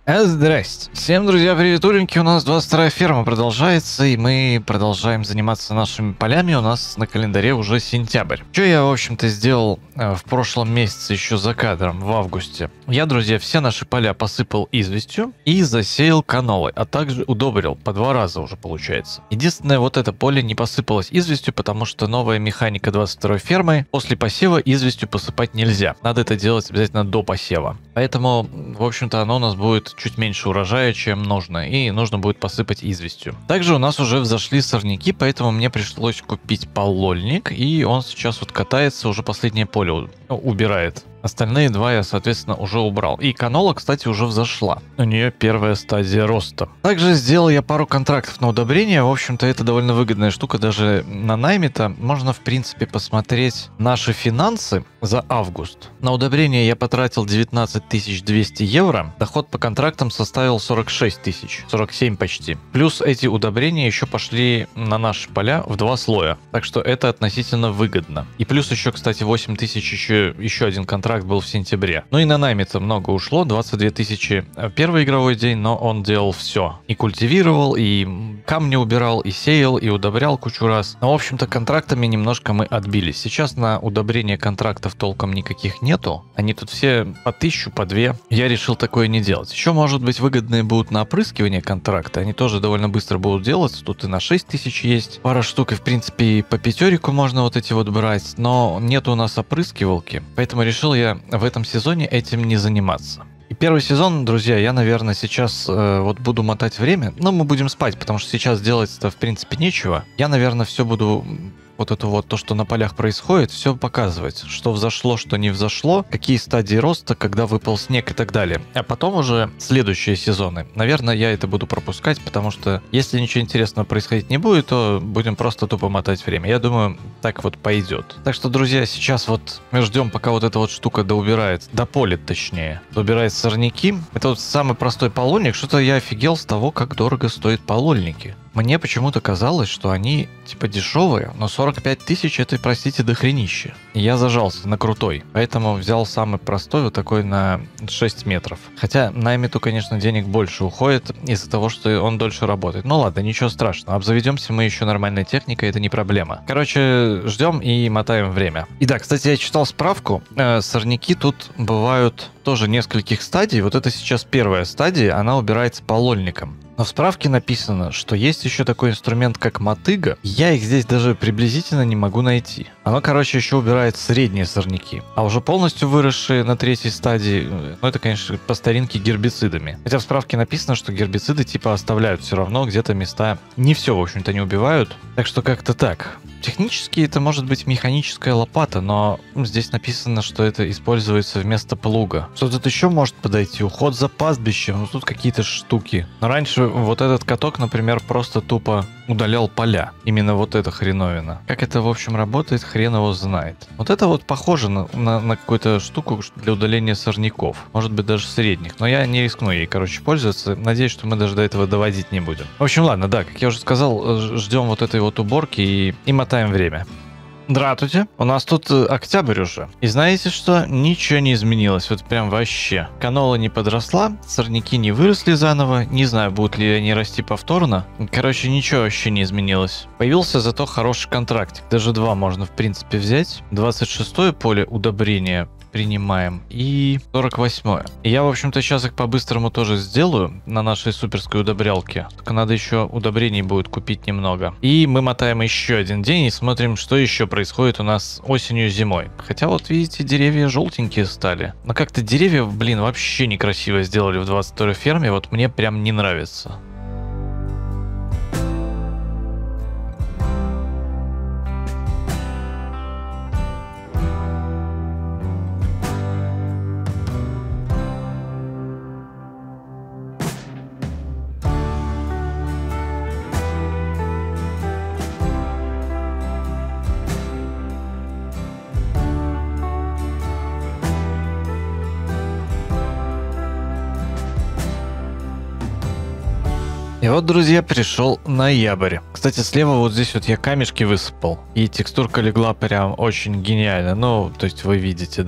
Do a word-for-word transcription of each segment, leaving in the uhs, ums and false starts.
А, здрасте. Всем, друзья, приветуленьки. У нас двадцать вторая ферма продолжается, и мы продолжаем заниматься нашими полями. У нас на календаре уже сентябрь. Что я, в общем-то, сделал э, в прошлом месяце, еще за кадром, в августе. Я, друзья, все наши поля посыпал известью и засеял канолой, а также удобрил. По два раза уже получается. Единственное, вот это поле не посыпалось известью, потому что новая механика двадцать второй фермы. После посева известью посыпать нельзя. Надо это делать обязательно до посева. Поэтому, в общем-то, оно у нас будет чуть меньше урожая, чем нужно, и нужно будет посыпать известью. Также у нас уже взошли сорняки, поэтому мне пришлось купить полольник, и он сейчас вот катается, уже последнее поле убирает. Остальные два я, соответственно, уже убрал. И канола, кстати, уже взошла. У нее первая стадия роста. Также сделал я пару контрактов на удобрение. В общем-то, это довольно выгодная штука. Даже на найме-то можно, в принципе, посмотреть наши финансы за август. На удобрение я потратил девятнадцать тысяч двести евро. Доход по контрактам составил сорок шесть тысяч. сорок семь почти. Плюс эти удобрения еще пошли на наши поля в два слоя. Так что это относительно выгодно. И плюс еще, кстати, восемь тысяч еще, еще один контракт был в сентябре. Ну и на найме-то много ушло, двадцать две тысячи первый игровой день, но он делал все. И культивировал, и камни убирал, и сеял, и удобрял кучу раз. Но, в общем-то, контрактами немножко мы отбились. Сейчас на удобрение контрактов толком никаких нету. Они тут все по тысячу, по две. Я решил такое не делать. Еще, может быть, выгодные будут на опрыскивание контракта. Они тоже довольно быстро будут делаться. Тут и на шесть тысяч есть. Пара штук, и, в принципе, и по пятерику можно вот эти вот брать. Но нет у нас опрыскивалки. Поэтому решил я в этом сезоне этим не заниматься. И первый сезон, друзья, я, наверное, сейчас э, вот буду мотать время. Но мы будем спать, потому что сейчас делать-то, в принципе, нечего. Я, наверное, все буду... Вот это вот то, что на полях происходит, все показывать. Что взошло, что не взошло, какие стадии роста, когда выпал снег и так далее. А потом уже следующие сезоны. Наверное, я это буду пропускать, потому что если ничего интересного происходить не будет, то будем просто тупо мотать время. Я думаю, так вот пойдет. Так что, друзья, сейчас вот мы ждем, пока вот эта вот штука доубирает, дополит точнее, доубирает сорняки. Это вот самый простой полольник. Что-то я офигел с того, как дорого стоят полольники. Мне почему-то казалось, что они типа дешевые, но сорок пять тысяч это, простите, дохренище. И я зажался на крутой, поэтому взял самый простой, вот такой на шесть метров. Хотя на Эмиту, конечно, денег больше уходит из-за того, что он дольше работает. Ну ладно, ничего страшного, обзаведемся мы еще нормальной техникой, это не проблема. Короче, ждем и мотаем время. И да, кстати, я читал справку, э, сорняки тут бывают тоже нескольких стадий. Вот это сейчас первая стадия, она убирается полольником. Но в справке написано, что есть еще такой инструмент, как мотыга. Я их здесь даже приблизительно не могу найти. Оно, короче, еще убирает средние сорняки. А уже полностью выросшие на третьей стадии, ну это, конечно, по старинке гербицидами. Хотя в справке написано, что гербициды типа оставляют все равно где-то места. Не все, в общем-то, не убивают. Так что как-то так. Технически это может быть механическая лопата, но здесь написано, что это используется вместо плуга. Что тут еще может подойти? Уход за пастбищем, ну тут какие-то штуки. Но раньше вот этот каток, например, просто тупо удалял поля. Именно вот эта хреновина. Как это, в общем, работает, хрен его знает. Вот это вот похоже на, на, на какую-то штуку для удаления сорняков. Может быть, даже средних. Но я не рискну ей, короче, пользоваться. Надеюсь, что мы даже до этого доводить не будем. В общем, ладно, да, как я уже сказал, ждем вот этой вот уборки и, и мотаем время. Здравствуйте. У нас тут октябрь уже. И знаете что? Ничего не изменилось. Вот прям вообще. Канола не подросла, сорняки не выросли заново. Не знаю, будут ли они расти повторно. Короче, ничего вообще не изменилось. Появился зато хороший контрактик. Даже два можно, в принципе, взять. двадцать шестое поле удобрения принимаем и сорок восьмое. И я, в общем-то, сейчас их по-быстрому тоже сделаю на нашей суперской удобрялке. Только надо еще удобрений будет купить немного. И мы мотаем еще один день и смотрим, что еще происходит у нас осенью и зимой. Хотя вот, видите, деревья желтенькие стали. Но как-то деревья, блин, вообще некрасиво сделали в двадцать второй ферме. Вот мне прям не нравится. И вот, друзья, пришел ноябрь. Кстати, слева вот здесь вот я камешки высыпал. И текстурка легла прям очень гениально. Ну, то есть вы видите, да?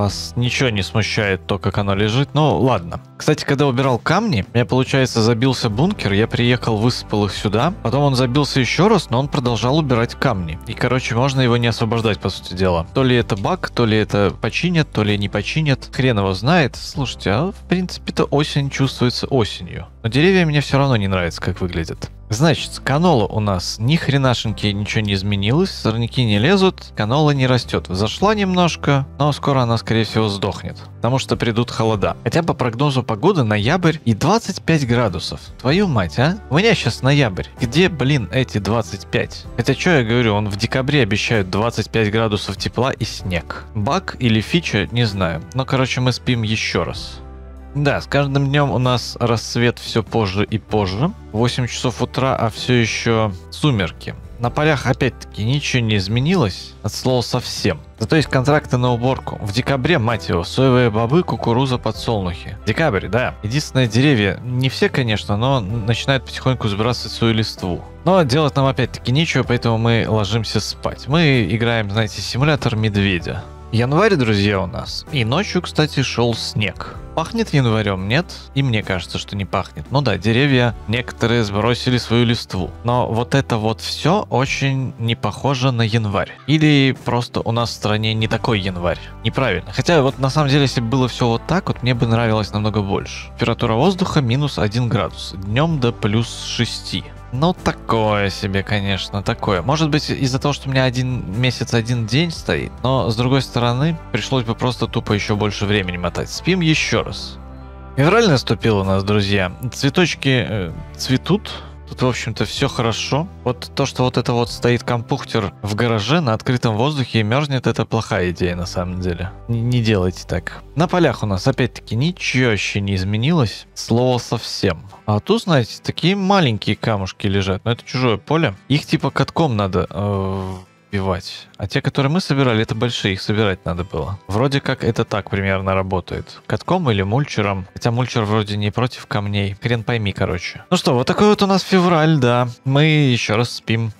Вас ничего не смущает то, как оно лежит. Ну, ладно. Кстати, когда убирал камни, у меня, получается, забился бункер. Я приехал, высыпал их сюда. Потом он забился еще раз, но он продолжал убирать камни. И, короче, можно его не освобождать, по сути дела. То ли это баг, то ли это починят, то ли не починят. Хрен его знает. Слушайте, а в принципе-то осень чувствуется осенью. Но деревья мне все равно не нравятся, как выглядят. Значит, канола у нас ни хренашеньки ничего не изменилось, сорняки не лезут, канола не растет. Взошла немножко, но скоро она, скорее всего, сдохнет, потому что придут холода. Хотя по прогнозу погоды ноябрь и двадцать пять градусов. Твою мать, а? У меня сейчас ноябрь. Где, блин, эти двадцать пять? Хотя, что я говорю, он в декабре обещают двадцать пять градусов тепла и снег. Баг или фича, не знаю. Но, короче, мы спим еще раз. Да, с каждым днем у нас рассвет все позже и позже. восемь часов утра, а все еще сумерки. На полях опять-таки ничего не изменилось, от слова совсем. Зато есть контракты на уборку. В декабре, мать его, соевые бобы, кукуруза, подсолнухи. Декабрь, да. Единственное, деревья, не все, конечно, но начинают потихоньку сбрасывать свою листву. Но делать нам опять-таки нечего, поэтому мы ложимся спать. Мы играем, знаете, симулятор медведя. Январь, друзья, у нас. И ночью, кстати, шел снег. Пахнет январем, нет? И мне кажется, что не пахнет. Ну да, деревья некоторые сбросили свою листву. Но вот это вот все очень не похоже на январь. Или просто у нас в стране не такой январь. Неправильно. Хотя вот на самом деле, если бы было все вот так, вот мне бы нравилось намного больше. Температура воздуха минус один градус. Днем до плюс шести. Ну, такое себе, конечно, такое. Может быть, из-за того, что у меня один месяц, один день стоит. Но, с другой стороны, пришлось бы просто тупо еще больше времени мотать. Спим еще раз. Февраль наступил у нас, друзья. Цветочки э, цветут. Тут, в общем-то, все хорошо. Вот то, что вот это вот стоит компьютер в гараже на открытом воздухе и мерзнет, это плохая идея на самом деле. Н- не делайте так. На полях у нас опять-таки ничего еще не изменилось. Слово совсем. А тут, знаете, такие маленькие камушки лежат. Но это чужое поле. Их типа катком надо э, вбивать. А те, которые мы собирали, это большие. Их собирать надо было. Вроде как это так примерно работает. Катком или мульчером. Хотя мульчер вроде не против камней. Хрен пойми, короче. Ну что, вот такой вот у нас февраль, да. Мы еще раз спим.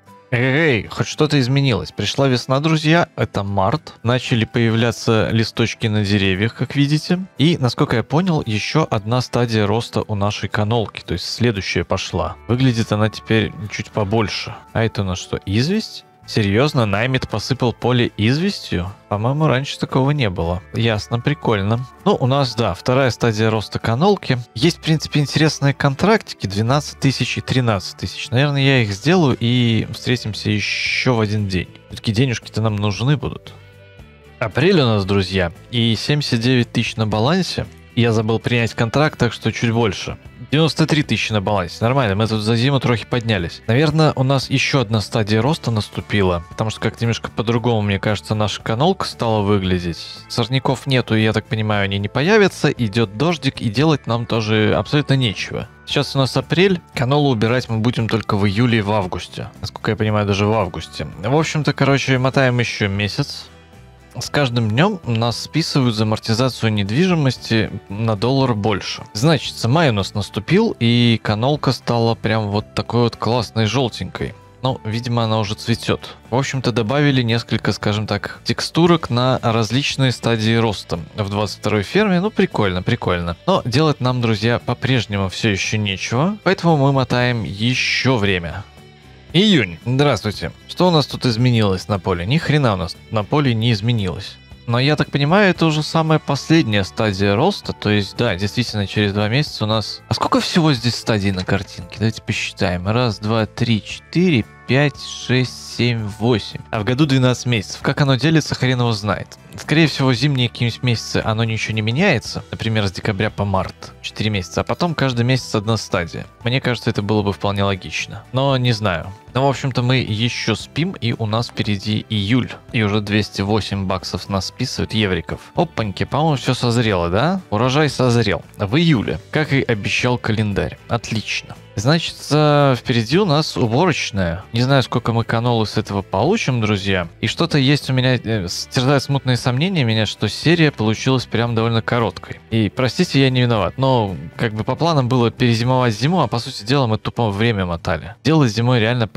Эй, хоть что-то изменилось. Пришла весна, друзья. Это март. Начали появляться листочки на деревьях, как видите. И, насколько я понял, еще одна стадия роста у нашей канолки. То есть следующая пошла. Выглядит она теперь чуть побольше. А это у нас что, известь? Серьезно, Наймит посыпал поле известью? По-моему, раньше такого не было. Ясно, прикольно. Ну, у нас, да, вторая стадия роста канолки. Есть, в принципе, интересные контрактики. двенадцать тысяч и тринадцать тысяч. Наверное, я их сделаю и встретимся еще в один день. Все-таки денежки-то нам нужны будут. Апрель у нас, друзья. И семьдесят девять тысяч на балансе. Я забыл принять контракт, так что чуть больше. девяносто три тысячи на балансе. Нормально, мы тут за зиму трохи поднялись. Наверное, у нас еще одна стадия роста наступила. Потому что как-то немножко по-другому, мне кажется, наша канолка стала выглядеть. Сорняков нету, и я так понимаю, они не появятся. Идет дождик, и делать нам тоже абсолютно нечего. Сейчас у нас апрель. Канолу убирать мы будем только в июле и в августе. Насколько я понимаю, даже в августе. В общем-то, короче, мотаем еще месяц. С каждым днем нас списывают за амортизацию недвижимости на доллар больше. Значит, май у нас наступил, и канолка стала прям вот такой вот классной желтенькой. Ну, видимо, она уже цветет. В общем-то, добавили несколько, скажем так, текстурок на различные стадии роста в двадцать второй ферме. Ну, прикольно, прикольно. Но делать нам, друзья, по-прежнему все еще нечего. Поэтому мы мотаем еще время. Июнь. Здравствуйте. Что у нас тут изменилось на поле? Ни хрена у нас на поле не изменилось. Но я так понимаю, это уже самая последняя стадия роста. То есть, да, действительно, через два месяца у нас... А сколько всего здесь стадий на картинке? Давайте посчитаем. Раз, два, три, четыре, пять, шесть, семь, восемь. А в году двенадцать месяцев. Как оно делится, хрен его знает. Скорее всего, зимние какие-нибудь месяцы оно ничего не меняется. Например, с декабря по март. четыре месяца. А потом каждый месяц одна стадия. Мне кажется, это было бы вполне логично. Но не знаю. Но, в общем-то, мы еще спим, и у нас впереди июль. И уже двести восемь баксов нас списывают, евриков. Опаньки, по-моему, все созрело, да? Урожай созрел. В июле, как и обещал календарь. Отлично. Значит, впереди у нас уборочная. Не знаю, сколько мы канолы с этого получим, друзья. И что-то есть у меня, э, терзают смутные сомнения меня, что серия получилась прям довольно короткой. И, простите, я не виноват, но как бы по планам было перезимовать зиму, а по сути дела мы тупо время мотали. Дело зимой реально пока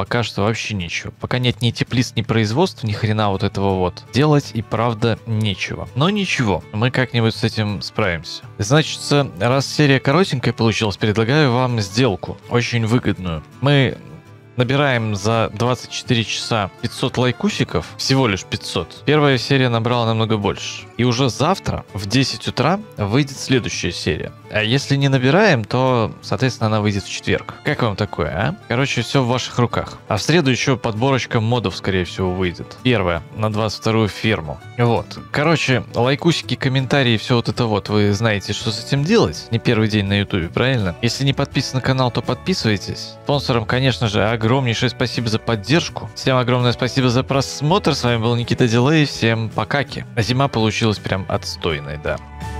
пока что вообще нечего. Пока нет ни теплиц, ни производства, ни хрена вот этого вот. Делать и правда нечего. Но ничего, мы как-нибудь с этим справимся. Значит, раз серия коротенькая получилась, предлагаю вам сделку. Очень выгодную. Мы набираем за двадцать четыре часа пятьсот лайкусиков, всего лишь пятьсот. Первая серия набрала намного больше. И уже завтра в десять утра выйдет следующая серия. А если не набираем, то, соответственно, она выйдет в четверг. Как вам такое, а? Короче, все в ваших руках. А в среду еще подборочка модов, скорее всего, выйдет. Первая на двадцать вторую ферму. Вот. Короче, лайкусики, комментарии, все вот это вот. Вы знаете, что с этим делать. Не первый день на ютубе, правильно? Если не подписаны на канал, то подписывайтесь. Спонсорам, конечно же, огромнейшее спасибо за поддержку. Всем огромное спасибо за просмотр. С вами был Никита Дилей. Всем покаки. А зима получилась прям отстойной, да.